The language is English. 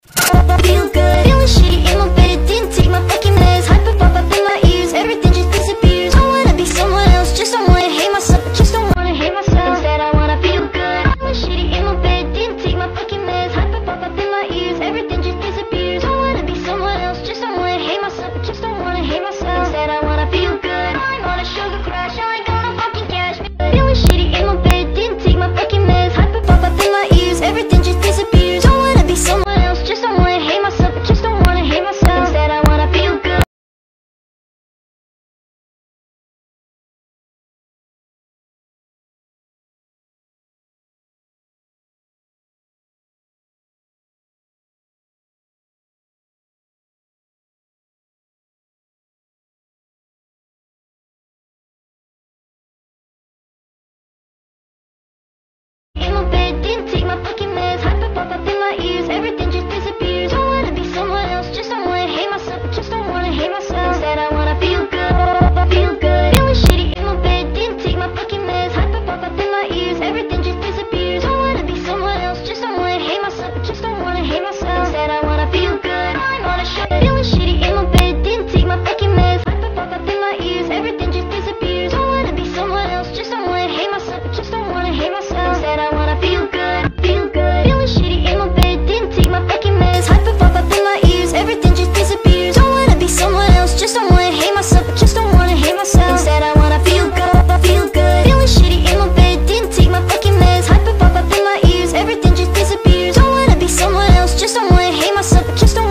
Feel good, feeling shitty in my bed. Didn't take my fucking meds. Hyper pop up in my ears. Everything just disappears. Don't wanna be someone else. Just don't wanna hate myself. Just don't wanna hate myself. Instead I wanna feel good. Feeling shitty in my bed. Didn't take my fucking meds. Hyper pop up in my ears. Everything just disappears. Don't wanna be someone else. Just don't wanna hate myself. Just don't wanna hate myself. Instead I wanna feel good. I'm on a sugar crash. I ain't got no fucking cash. Feeling shitty in my bed. Didn't take my fucking meds. Hyper pop up in my ears. Everything just disappears. Don't wanna be someone else. Just don't wanna hate myself. Just don't wanna hate myself. Instead I wanna feel good. In my bed, didn't take my fucking meds. Hyper pop up in my ears. Everything just disappears. Don't wanna be someone else. Just don't wanna hate myself. Just don't wanna hate myself. Instead I wanna feel good. Feel good. Feeling shitty in my bed. Didn't take my fucking meds. Hyper pop up in my ears. Everything just disappears. Don't wanna be someone else. Just don't wanna hate myself. Just don't wanna hate myself. Instead I wanna feel good. I'm on a show. Feeling shitty in my bed. Didn't take my fucking meds. Hyper pop up in my ears. Everything just disappears. Don't wanna be someone else. Just don't wanna hate myself. Just don't wanna hate myself. Instead I wanna feel good. Feel good. Feeling shitty in my bed. Didn't take my fucking meds. Hyper pop up in my ears. Everything just disappears. Don't wanna be someone else. Just don't wanna hate myself. Just don't wanna hate myself. Instead I wanna feel good. Feel good. Feeling shitty in my bed. Didn't take my fucking meds. Hyper pop up in my ears. Everything just disappears. Don't wanna be someone else. Just don't wanna hate myself. Just don't